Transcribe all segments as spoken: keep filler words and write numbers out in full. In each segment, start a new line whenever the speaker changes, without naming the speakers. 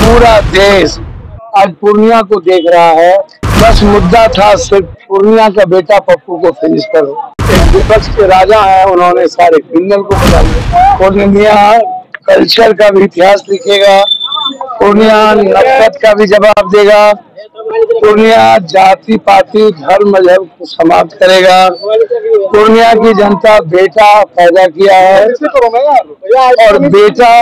पूरा देश आज पूर्णिया को देख रहा है। बस मुद्दा था सिर्फ पूर्णिया का बेटा पप्पू को फिनिश करो। एक विपक्ष के राजा हैं, उन्होंने सारे क्रिमिनल को बता दिया। पूर्णिया कल्चर का भी इतिहास लिखेगा, पूर्णिया नफरत का भी जवाब देगा, पूर्णिया जाति पाति धर्म मजहब को समाप्त करेगा। पूर्णिया की जनता बेटा पैदा किया है और बेटा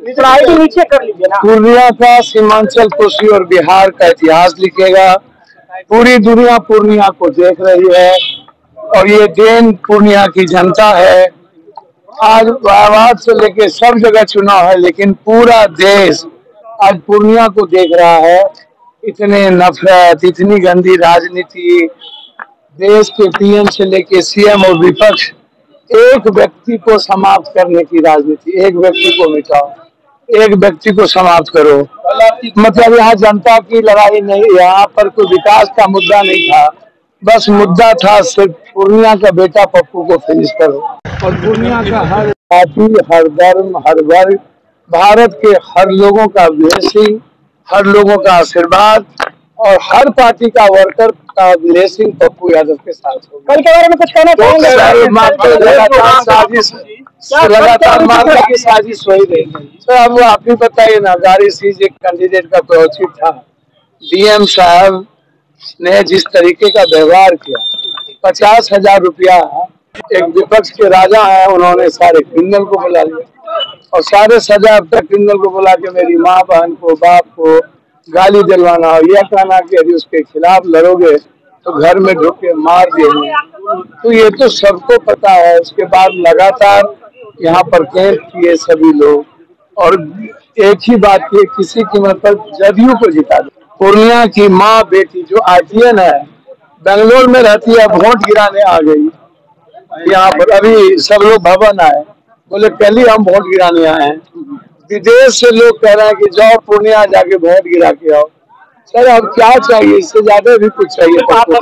पूर्णिया का सीमांचल कोसी और बिहार का इतिहास लिखेगा। पूरी दुनिया पूर्णिया को देख रही है और ये देन पूर्णिया की जनता है। आज इलाहाबाद से लेके सब जगह चुनाव है, लेकिन पूरा देश आज पूर्णिया को देख रहा है। इतने नफरत, इतनी गंदी राजनीति, देश के पीएम से लेके सीएम और विपक्ष, एक व्यक्ति को समाप्त करने की राजनीति। एक व्यक्ति को मिटाओ, एक व्यक्ति को समाप्त करो। मतलब यहाँ जनता की लड़ाई नहीं, यहाँ पर कोई विकास का मुद्दा नहीं था। बस मुद्दा था सिर्फ पूर्णिया का बेटा पप्पू को फिनिश करो। और पूर्णिया का हर पार्टी, हर धर्म, हर वर्ग, भारत के हर लोगों का ब्लेसिंग, हर लोगों का आशीर्वाद और हर पार्टी का वर्कर का ब्लेसिंग पप्पू यादव के साथ होगा।
कल के बारे में कुछ कहना चाहेंगे?
लगातार साजिश लगातार मारने की साजिश हो ही रही है। सर अब आप ही बताइए ना, गाड़ी सीज एक कैंडिडेट का प्रोचित था, डीएम साहब ने जिस तरीके का व्यवहार किया, पचास हजार रुपया एक विपक्ष के राजा हैं, उन्होंने सारे क्रिमिनल को बुला लिया और सारे सजा अब तक क्रिमिनल को बुला के मेरी माँ बहन को, बाप को गाली दिलवाना और यह कहना कि यदि उसके खिलाफ लड़ोगे तो घर में ढुक के मार देंगे। तो ये तो सबको पता है। उसके बाद लगातार यहाँ पर कैंप किए सभी लोग और एक ही बात की, किसी कीमत पर जदयू को जिता दे। पूर्णिया की माँ बेटी जो आईटीएन है, बेंगलोर में रहती है, वोट गिराने आ गई यहाँ पर। अभी सब लोग भवन आए, बोले पहले हम वोट गिराने आए हैं। विदेश से लोग कह रहे हैं कि जाओ पूर्णिया जाके वोट गिरा के आओ। सर अब क्या चाहिए, इससे ज्यादा भी कुछ चाहिए।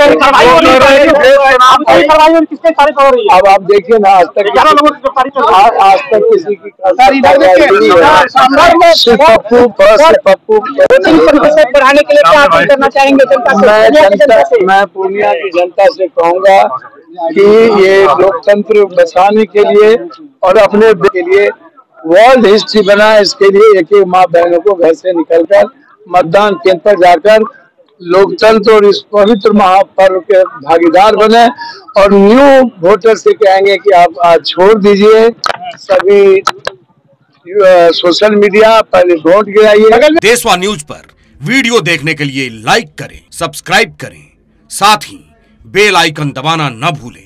अब आप देखिए ना, आज तक आज तक किसी की पप्पू पप्पू
बढ़ाने के लिए क्या करना चाहेंगे जनता से?
मैं पूर्णिया की जनता से कहूँगा कि ये लोकतंत्र बचाने के लिए और अपने के लिए वर्ल्ड हिस्ट्री बना, इसके लिए एक एक माँ बहनों को घर से निकलकर मतदान केंद्र पर जाकर लोकतंत्र और इस पवित्र महापर्व के भागीदार बने और न्यू वोटर से कहेंगे कि आप आज छोड़ दीजिए सभी सोशल मीडिया, पहले वोट गिराइए।
देशवा न्यूज पर वीडियो देखने के लिए लाइक करें, सब्सक्राइब करें, साथ ही बेल आइकन दबाना न भूलें।